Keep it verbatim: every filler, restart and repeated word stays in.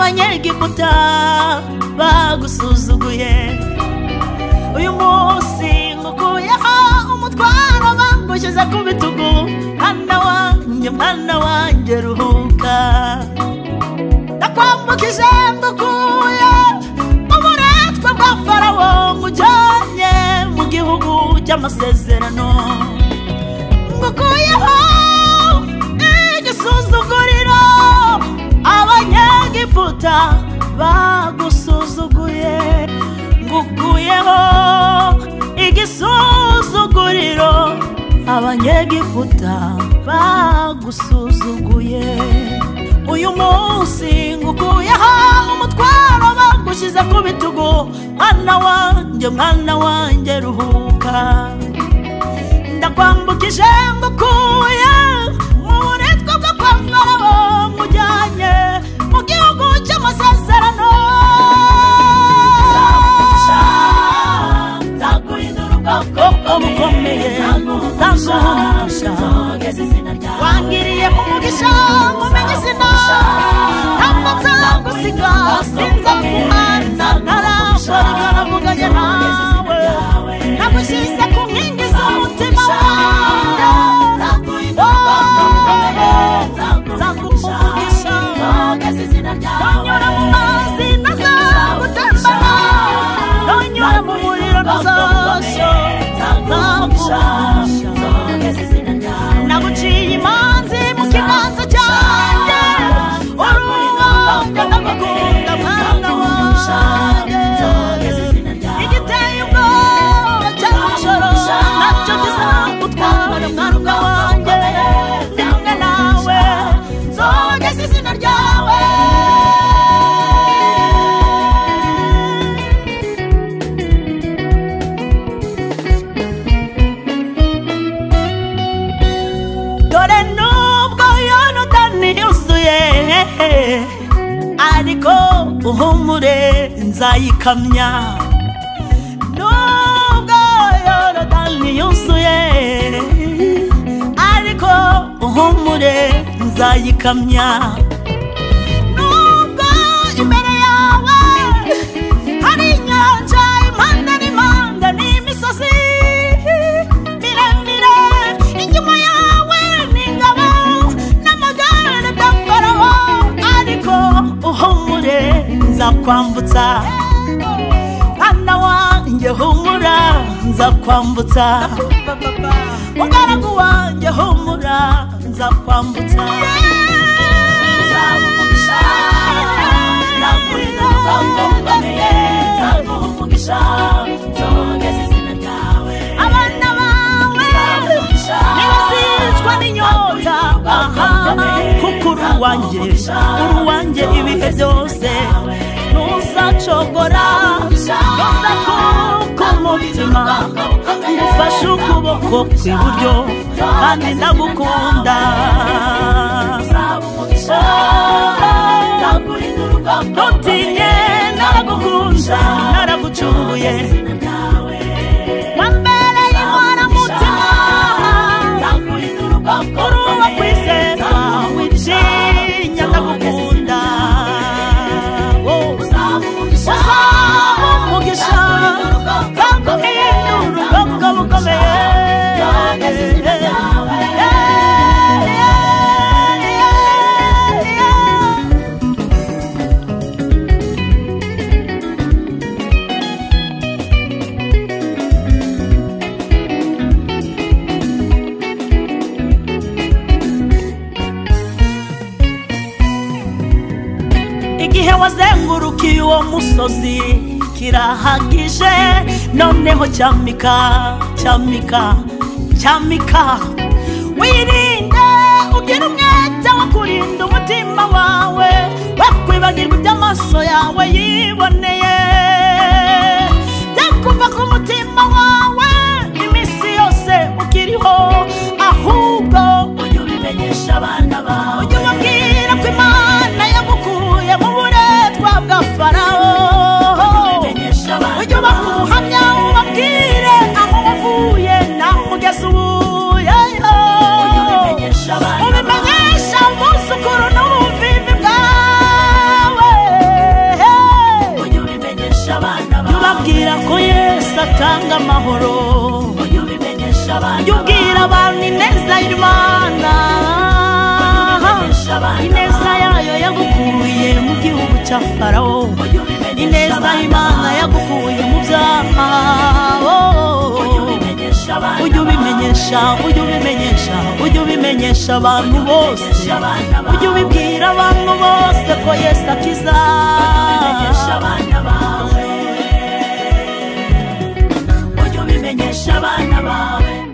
abanyegiputa bagusuzuguye uyu munsi ngukuyeho umutwaro bangushyize ku bitugu mwana wanjye mwana wanjye ruhuka ndakwambukije ngukuye mu buretwa bwa Farawo ngujyanye mu gihugu cy'amasezerano ngukuyeho igisuzuguriro abanyegiputa bagusuzuguye ngukuyeho igisuzuguriro abanyegiputa bagusuzuguye uyu munsi ngukuyeho umutwaro bagushize ku bitugu mwana wanjye mwana wanjye ruhuka ndakwambukije ngukuye mu buretwa bwa Farawo ngujyanye mu gihugu cy'amasezerano wangiriye umugisha mumenye izina ntabwo nzagusiga sinzaguhana ntarakora ibyo navuganye nawe nagushyize ku nkingi z'umutima nzaguha umugisha nonyura mu mazi ntazagutembana nonyura mu muriro ntazashya naguciye imanzi mu kiganza cyanjye uruwanjye ndagukunda mwana wanjye igiteye ubwoba cy'amajoro nacyo kizagutwara mwana wanjye ndi kumwe nawe nzogeza izina ryawe dore nubwo Yorodani yuzuye ariko uhumure nzayikamya nubwo Yorodani yuzuye ariko uhumure nzayikamya nubwo imbere yawe hari inyanja impande n'impande n'imisozi miremire inyuma yawe n'ingabo n'amagare bya Farawo ariko uhumure nzakwambutsa mwana wanjye humura nzakwambutsa mugaragu wanjye humura nzakwambutsa abana bawe ntibazicwa n'inyota kuko uruwanjye uruwanjye ibihe byose ntuzacogora ntuza kuko umutima ngufashe ukuboko kw'iburyo kandi ndagukunda ntutinye naragukunda naragucunguye wambereye inkoramutima uri uwo kwizerwa wicinya ndagukunda uzaba umugisha kaguhindura ubwoko bukomeye igihe wazengurukiye uwo musozi kirahagije noneho cyamika cyamika cyamika wirinde ugira umwete wo kurinda umutima wawe wakwibagirwa iby'amaso yawe yiboneye byakuva ku mutima wawe iminsi yose ukiriho ahubwo ujye ubimenyesha abana bawe ujye ubabwira ko Imana yagukuye mu buretwa bwa Farawo ujye ubaha ubuhamya ubabwire aho wavuye naho ugeze ubu ineza yayo yagukuye mu gihugu cya Farawo, ineza Imana yagukuye mu byaha. Ujye ubimenyesha, ujye ubimenyesha, ujye ubimenyesha abantu bose, ujye ubibwira abantu bose ko Yesu akiza. Ujye ubimenyesha abana bawe.